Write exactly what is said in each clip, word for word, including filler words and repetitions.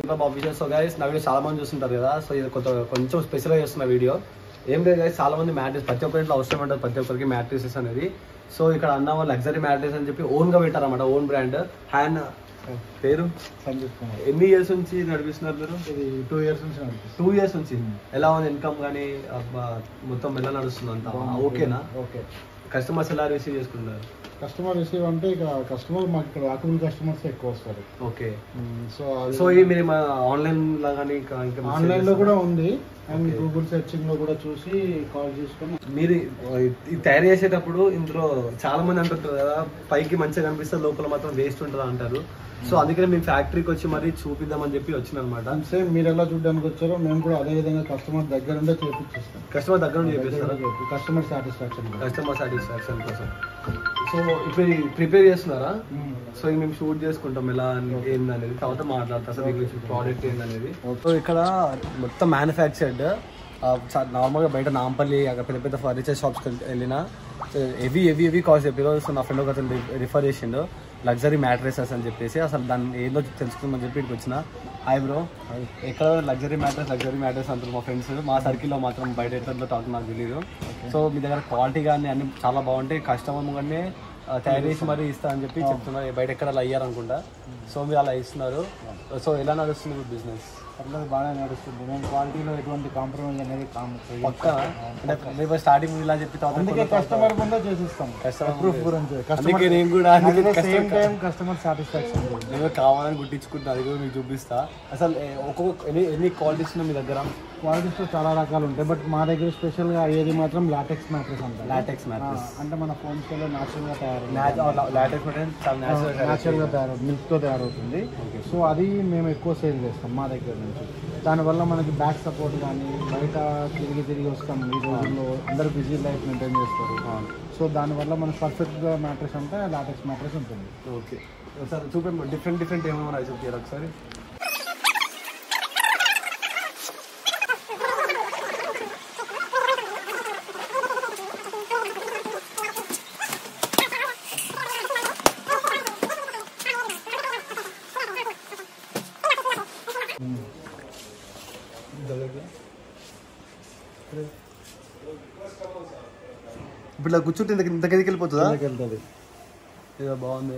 Official. So guys నా video చాలా మంది చూస్తుంటారు కదా, సో ఇది కొంత కొంచెం స్పెషల్గా చేస్తున్న వీడియో ఏం లేదు గైస్. చాలా మంది మ్యాట్రెస్ ప్రతి ఒక్కరి ఇంట్లో అవసరం ఉంటుంది, ప్రతి ఒక్కరికి మ్యాట్రెసెస్ అనేది. సో ఇక్కడ అన్న వాళ్ళు లగ్జరీ మ్యాట్రెస్ అని చెప్పి ఓన్ గా పెట్టారన్నమాట, ఓన్ బ్రాండ్. హ్యాండ్ పేరు సంజీవ్ కుమార్. ఎన్ని ఇయర్స్ నుంచి నడిపిస్తున్నారు మీరు? ఇది టూ ఇయర్స్ నుంచి నడిపిస్తుంది. టూ ఇయర్స్ నుంచి ఎలా ఉంది ఇన్కమ్ కానీ మొత్తం ఎలా నడుస్తుంది అంతా ఓకేనా? ఓకే. కస్టమర్స్ ఎలా రిసీవ్ చేసుకుంటారు? కస్టమర్ రిసీవ్ అంటే ఇక కస్టమర్ మాకు ఇక్కడ వాకబుల్ కస్టమర్స్ ఎక్కువ వస్తారు. ఓకే. సో సో ఇది మీరు ఆన్లైన్ లా కానీ ఆన్లైన్ లో కూడా ఉంది అండ్ గూగుల్ సెర్చింగ్ లో కూడా చూసి కాల్ చేసుకొని. మీరు ఇది తయారు చేసేటప్పుడు ఇందులో చాలా మంది అంటుంటారు కదా, పైకి మంచిగా కనిపిస్తే లోపల మాత్రం వేస్ట్ ఉంటుంది అంటారు. సో అందుకనే మేము ఫ్యాక్టరీకి వచ్చి మరి చూపిద్దామని చెప్పి వచ్చిన అనమాట. సేమ్ మీరు ఎలా చూడడానికి వచ్చారో మేము కూడా అదే విధంగా కస్టమర్ దగ్గర ఉండే చేపిస్తాం. కస్టమర్ దగ్గర నుండి చేపిస్తారా? కస్టమర్ సాటిస్ఫాక్షన్ కస్టమర్ సాటిస్ఫాక్షన్ కోసం. సో ఇప్పుడు ప్రిపేర్ చేస్తున్నారా? సో ఇది మేము షూట్ చేసుకుంటాం ఎలా ఏందనేది, తర్వాత మాట్లాడతాం అసలు మీకు ప్రోడక్ట్ ఏందనేది. సో ఇక్కడ మొత్తం మ్యానుఫ్యాక్చర్డ్ నార్మల్గా బయట నాంపల్లి అక్కడ పెద్ద పెద్ద ఫర్నిచర్ షాప్స్కి వెళ్ళినా హెవీ హెవీ హెవీ కాస్ట్ చెప్పారు. సో నా ఫ్రెండ్ ఒక అతను రిఫర్ చేసిండు లగ్జరీ మ్యాట్రెసెస్ అని చెప్పేసి. అసలు దాన్ని ఏదో తెలుసుకుందామని చెప్పి ఇక్కడికి వచ్చిన. హాయ్ బ్రో, ఎక్కడ లగ్జరీ మ్యాట్రెస్ లగ్జరీ మ్యాట్రెస్ అంటారు మా ఫ్రెండ్స్. మా సర్కిల్లో మాత్రం బయట ఎట్లా టాక్ నాకు తెలియదు. సో మీ దగ్గర క్వాలిటీ కానీ అన్ని చాలా బాగుంటాయి, కస్టమర్ కానీ తయారు చేసి మరీ ఇస్తా అని చెప్పి చెప్తున్నారు. బయట ఎక్కడ అలా అయ్యారనుకుంటా. సో మీరు అలా ఇస్తున్నారు. సో ఎలా నడుస్తుంది బిజినెస్? అట్లా బాగా నడుస్తుంది. మేము క్వాలిటీలో ఎటువంటి కాంప్రమైజ్ అనేది పక్కా అంటే స్టార్టింగ్ ఇలా చెప్పి కస్టమర్ ముందే చేసిస్తాం. కస్టమర్ ప్రూఫ్ గురించి నేను కూడా కస్టమర్ సాటిస్ఫాక్షన్ నేను కావాలని గుట్టించుకుంటున్నా, అది కూడా మీకు చూపిస్తా. అసలు ఒక్కొక్క ఎన్ని ఎన్ని క్వాలిటీస్ ఉన్నాయి మీ దగ్గర? క్వాలిటీస్ చాలా రకాలు ఉంటాయి, బట్ మా దగ్గర స్పెషల్గా ఏది మాత్రం లాటెక్స్ మ్యాట్రెస్ అంటారు. లాటెక్స్ మ్యాట్రెస్ అంటే మన ఫోన్స్లో న్యాచురల్గా తయారు లాటెక్స్ మ్యాట్రెస్ చాలా న్యాచురల్గా తయారు మిల్క్తో తయారవుతుంది. సో అది మేము ఎక్కువ సేల్ చేస్తాం మా దగ్గర నుంచి. దానివల్ల మనకి బ్యాక్ సపోర్ట్ కానీ బయట తిరిగి తిరిగి వస్తాం. ఈ రోజుల్లో అందరూ బిజీ లైఫ్ మెయింటైన్ చేస్తారు. సో దానివల్ల మనకు పర్ఫెక్ట్గా మ్యాట్రెస్ అంటే లాటెక్స్ మ్యాట్రెస్ ఉంటుంది. ఓకే సార్ చూపండి, డిఫరెంట్ డిఫరెంట్ ఏమేమో చూపించారు ఒకసారి. ఇప్పుడు ఇలా కూర్చుంటే ఇంత ఇంత కిందకి వెళ్ళిపోతుందా? వెళ్తుంది. ఏదో బాగుంది.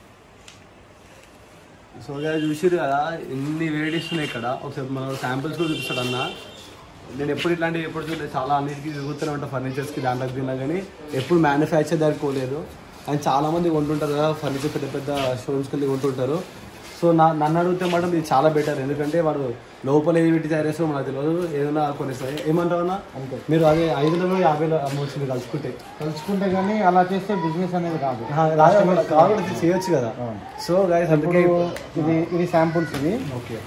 సో చూసిరు కదా ఎన్ని వేడిస్తున్నాయి ఇక్కడ. ఒకసారి మన శాంపిల్స్ కూడా చూపిస్తాడు అన్న. నేను ఎప్పుడు ఇట్లాంటివి ఎప్పుడు చూడలేదు, చాలా అన్నిటికీ తిరుగుతూనే ఉంటాను ఫర్నిచర్స్కి, దాంట్లోకి తిన్నా కానీ ఎప్పుడు మ్యానుఫ్యాక్చర్ దగ్గర పోలేదు. అండ్ చాలామంది కొంటుంటారు కదా ఫర్నిచర్, పెద్ద పెద్ద షోరూమ్స్కి వెళ్ళి కొంటుంటారు. సో నా నన్ను అడిగితే మాత్రం ఇది చాలా బెటర్, ఎందుకంటే వాడు లోపల ఏది పెట్టి తయారు చేస్తారో మనకు తెలియదు, ఏదైనా కొనిస్తాయి. ఏమంటారన్నా అంటే మీరు అదే ఐదు వందలు యాభైలో అమ్మవచ్చు మీరు కలుసుకుంటే కలుసుకుంటే కానీ అలా చేస్తే బిజినెస్ అనేది కాదు, కావాలి చేయొచ్చు కదా. సో గైస్ అందుకే ఇది ఇది శాంపుల్స్. ఇది ఓకే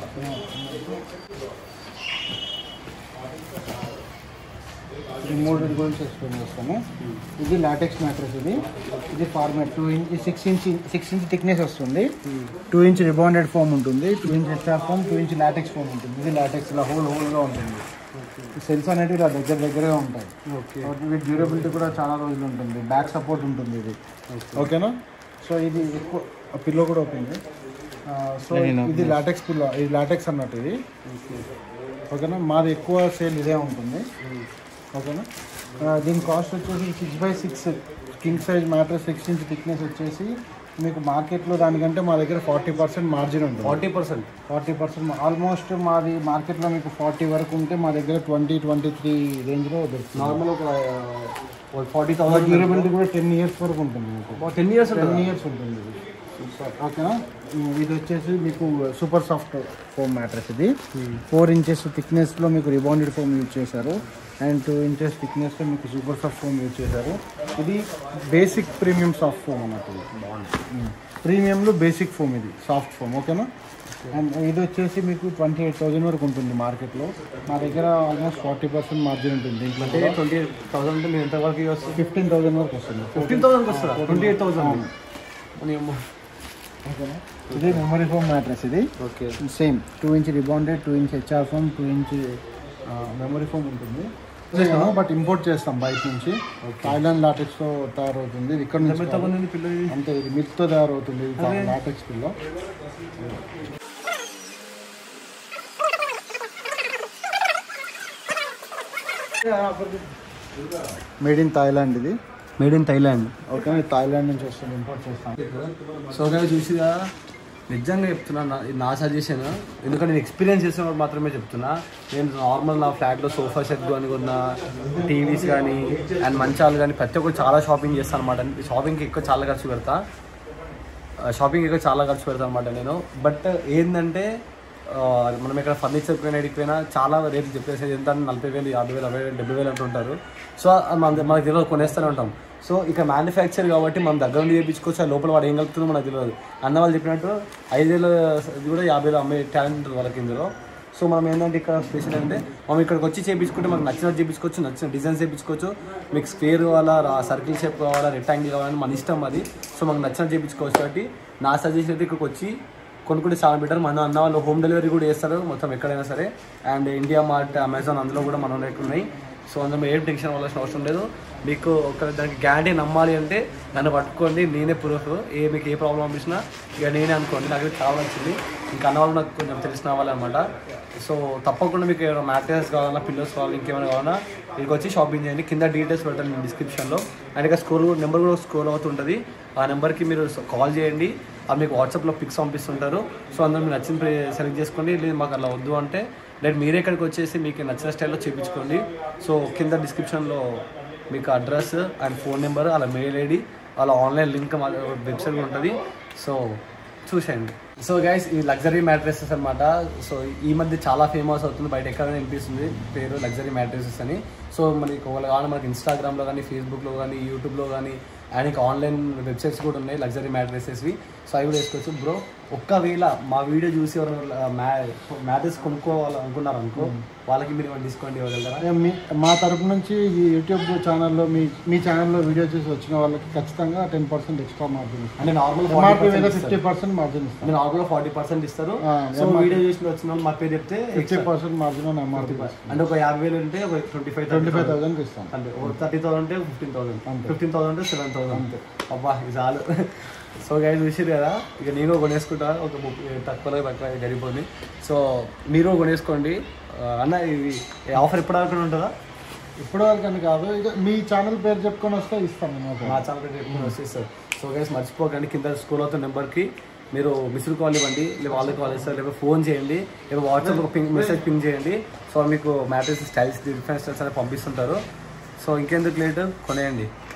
ఈ మూడు గురించి ఎక్స్ప్లెయిన్ చేస్తాము. ఇది లాటెక్స్ మ్యాట్రెస్. ఇది ఇది format two inch six inch six inch thickness వస్తుంది. టూ ఇంచ్ రిబాండెడ్ ఫోమ్ ఉంటుంది, two inch HR foam, two inch latex foam ఉంటుంది. ఇది లాటెక్స్ ఇలా హోల్ హోల్గా ఉంటుంది. సెల్స్ అనేవి ఇలా దగ్గర దగ్గరగా ఉంటాయి. వీటి డ్యూరబిలిటీ కూడా చాలా రోజులు ఉంటుంది. బ్యాక్ సపోర్ట్ ఉంటుంది ఇది. ఓకేనా? సో ఇది ఎక్కువ పిల్లో కూడా ఉంటుంది. సో ఇది లాటెక్స్ పిల్లో, ఇది లాటెక్స్ అన్నట్టు ఇది. ఓకేనా? మాది ఎక్కువ సేల్ ఇదే ఉంటుంది. ఓకేనా? దీని కాస్ట్ వచ్చేసి six by six king size mattress six inch thickness వచ్చేసి మీకు మార్కెట్లో దానికంటే మా దగ్గర ఫార్టీ పర్సెంట్ మార్జిన్ ఉంటుంది. Forty percent forty percent almost మాది మార్కెట్లో మీకు ఫార్టీ వరకు ఉంటే మా దగ్గర ట్వంటీ ట్వంటీ త్రీ రేంజ్లో దొరుకుతుంది. నార్మల్ ఒక ఫార్టీ థౌసండ్ డ్యూరబిలిటీ కూడా టెన్ ఇయర్స్ వరకు ఉంటుంది మీకు. టెన్ ఇయర్స్ టెన్ ఇయర్స్ ఉంటుంది ఇది. ఓకేనా? ఇది వచ్చేసి మీకు సూపర్ సాఫ్ట్ ఫోమ్ మ్యాట్రెస్. ఇది ఫోర్ ఇంచెస్ థిక్నెస్లో మీకు రిబాండెడ్ ఫోమ్ యూజ్ చేశారు అండ్ టూ ఇంచెస్ థిక్నెస్లో మీకు సూపర్ సాఫ్ట్ ఫోమ్ యూజ్ చేశారు. ఇది బేసిక్ ప్రీమియం సాఫ్ట్ ఫోమ్ అన్నట్టు. బాగుంది. ప్రీమియంలో బేసిక్ ఫోమ్ ఇది సాఫ్ట్ ఫోమ్. ఓకేనా? అండ్ ఇది వచ్చేసి మీకు ట్వంటీ ఎయిట్ థౌసండ్ వరకు ఉంటుంది మార్కెట్లో. మా దగ్గర ఆల్మోస్ట్ ఫార్టీ పర్సెంట్ మార్జిన్ ఉంటుంది. దీంట్లో ట్వంటీ ఎయిట్ థౌసండ్ అంటే మీరు ఎంత వరకు వస్తుంది? ఫిఫ్టీన్ థౌసండ్ వరకు వస్తుంది. ఫిఫ్టీన్ థౌసండ్కి వస్తుందా? Twenty eight thousand. ఓకేనా? ఇది మెమరీ ఫోమ్ మ్యాట్రెస్. ఇది okay same two inch rebonded, two inch HR foam, two inch memory foam ఉంటుంది. బట్ ఇంపోర్ట్ చేస్తాం బయట నుంచి. థాయిలాండ్ లాటెక్స్తో తయారవుతుంది. ఇక్కడ నుంచి అంటే ఇది మిల్క్తో తయారవుతుంది latex pillow. Made in Thailand ఇది made in Thailand. Okay Thailand నుంచి వస్తుంది ఇంపోర్ట్ చేస్తాం. సో కానీ చూసిగా నిజంగా చెప్తున్నా నా ఇది నా సజెషన్, ఎందుకంటే నేను ఎక్స్పీరియన్స్ చేసిన మాత్రమే చెప్తున్నా. నేను నార్మల్ నా ఫ్లాట్లో సోఫా సెట్ కానీ కొన్న టీవీస్ కానీ అండ్ మంచాలు కానీ ప్రతి ఒక్కరు చాలా షాపింగ్ చేస్తాను అనమాట. షాపింగ్కి ఎక్కువ చాలా ఖర్చు పెడతా షాపింగ్ ఎక్కువ చాలా ఖర్చు పెడతాను అనమాట నేను. బట్ ఏంటంటే మనం ఇక్కడ ఫర్నిచర్ పోయినా ఎడిపోయినా చాలా రేట్లు చెప్పేసి ఎంత నలభై వేలు యాభై వేలు అరవై వేలు డెబ్బై వేలు అంటుంటారు. సో మన మనకు తెలియదు, కొనేస్తూనే ఉంటాం. సో ఇక మ్యానుఫ్యాక్చర్ కాబట్టి మనం దగ్గర నుండి చేయించుకోవచ్చు. ఆ లోపల వాడు ఏం కలుపుతుందో మనకు తెలియదు. అన్న వాళ్ళు చెప్పినట్టు ఐదు వేలు ఇది కూడా యాభై వేలు అమ్మే టాలెంట్ ఉంటుంది వాళ్ళకి ఇందులో. సో మనం ఏంటంటే ఇక్కడ స్పెషల్ అంటే మనం ఇక్కడికి వచ్చి చేయించుకుంటే మనకు నచ్చినట్టు చేయించుకోవచ్చు, నచ్చిన డిజైన్స్ చేయించుకోవచ్చు. మీకు స్క్వేర్ కావాలా, సర్కిల్ షేప్ కావాలా, రెక్టాంగిల్ కావాలని మన ఇష్టం అది. సో మనకు నచ్చినట్టు చేయించుకోవచ్చు. కాబట్టి నా సజెషన్ అయితే ఇక్కడికి వచ్చి కొనుక్కుంటే చాలా బెటర్. మన అన్న వాళ్ళు హోమ్ డెలివరీ కూడా చేస్తారు మొత్తం ఎక్కడైనా సరే. అండ్ ఇండియా మార్ట్, అమెజాన్ అందులో కూడా మన రేట్లు ఉన్నాయి. సో అందులో ఏం టెన్షన్ అవ్వాల్సిన అవసరం లేదు. మీకు ఒక దానికి గ్యారంటీ నమ్మాలి అంటే నన్ను పట్టుకోండి, నేనే ప్రూఫ్. ఏ మీకు ఏ ప్రాబ్లం అనిపించినా ఇక నేనే అనుకోండి. నాకు చాలా నచ్చింది. ఇంకా అన్న వాళ్ళు నాకు కొంచెం తెలిసిన వాళ్ళు అనమాట. సో తప్పకుండా మీకు ఏమైనా మ్యాట్రెస్ కావాలన్నా, పిల్లోస్ కావాలి, ఇంకేమైనా కావాలన్నా ఇక్కడికి వచ్చి షాపింగ్ చేయండి. కింద డీటెయిల్స్ పెట్టాను నేను డిస్క్రిప్షన్లో. అండ్ ఇక స్క్రోల్ నెంబర్ కూడా స్క్రోల్ అవుతుంటుంది. ఆ నెంబర్కి మీరు కాల్ చేయండి. అది మీకు వాట్సాప్లో పిక్స్ పంపిస్తుంటారు. సో అందులో మీరు నచ్చిన సెలెక్ట్ చేసుకోండి. లేదు మాకు అలా వద్దు అంటే లేదు మీరే ఇక్కడికి వచ్చేసి మీకు నచ్చిన స్టైల్లో చేయించుకోండి. సో కింద డిస్క్రిప్షన్లో మీకు అడ్రస్ అండ్ ఫోన్ నెంబర్, అలా మెయిల్ ఐడి, అలా ఆన్లైన్ లింక్ వెబ్సైట్ కూడా ఉంటుంది. సో చూసేయండి. సో గైస్ ఈ లగ్జరీ మ్యాట్రెసెస్ అనమాట. సో ఈ మధ్య చాలా ఫేమస్ అవుతుంది, బయట ఎక్కడైనా వినిపిస్తుంది పేరు లగ్జరీ మ్యాట్రెసెస్ అని. సో మనకి ఒకవేళ కావాలి మనకి ఇన్స్టాగ్రామ్లో కానీ, ఫేస్బుక్లో కానీ, యూట్యూబ్లో కానీ అండ్ ఇంకా ఆన్లైన్ వెబ్సైట్స్ కూడా ఉన్నాయి లగ్జరీ మ్యాట్రెసెస్వి. సో అవి కూడా వేసుకోవచ్చు. బ్రో ఒక్కవేళ మా వీడియో చూసి ఎవరు మ్యా మ్యాట్రెస్ కొనుక్కోవాలనుకున్నారు అనుకో, వాళ్ళకి మీరు డిస్కౌంట్ ఇవ్వగలరా? మీ మా తరపు నుంచి ఈ యూట్యూబ్ ఛానల్లో మీ మీ ఛానల్లో వీడియో చూసి వచ్చిన వాళ్ళకి ఖచ్చితంగా టెన్ పర్సెంట్ ఎక్స్ట్రా మార్జిన్ ఇస్తాం. అంటే నార్మల్ ఫిఫ్టీ పర్సెంట్ మార్జిన్ ఇస్తాం. నార్మల్ ఫార్టీ పర్సెంట్ ఇస్తారు. సో వీడియో చూసి వచ్చిన వాళ్ళు మా పేరు చెప్తే ఫిఫ్టీ పర్సెంట్ మార్జిన్ ఎంఆర్పీ అంటే ఒక యాభై వేలు ఉంటే ఒక ట్వంటీ ఫైవ్ ట్వంటీ ఫైవ్ థౌసండ్కి ఇస్తాం. అంటే థర్టీ థౌసండ్ అంటే ఫిఫ్టీన్ థౌసండ్ ఫిఫ్టీన్ థౌసండ్ అంటే సెవెన్ థౌసండ్ అంతే. అబ్బా ఇది చాలు. సో గైస్ చూసారు కదా, ఇక నేను కొనేసుకుంటా ఒక ముప్పై తక్కువలో తక్కువ జరిగిపోయింది. సో మీరు కొనేసుకోండి అన్న. ఇది ఆఫర్ ఎప్పటివరకు ఉంటుందా? ఇప్పటి వరకు అని కాదు, ఇక మీ ఛానల్ పేరు చెప్పుకొని వస్తే ఇస్తాం. మా ఛానల్ పేరు చెప్పుకొని వస్తే ఇస్తారు. సో గైస్ మర్చిపోకండి, కింద స్కూల్ అవుతున్న నెంబర్కి మీరు మిస్డ్ కాల్ ఇవ్వండి, లేదా వాళ్ళకి కాల్ ఇస్తారు, లేదా ఫోన్ చేయండి, లేదా వాట్సాప్ ఒక పింగ్ మెసేజ్ పింగ్ చేయండి. సో మీకు మ్యాట్రెస్ స్టైల్స్ డిఫరెంట్ స్టైల్స్ అనేది పంపిస్తుంటారు. సో ఇంకెందుకు లేట్, కొనేయండి.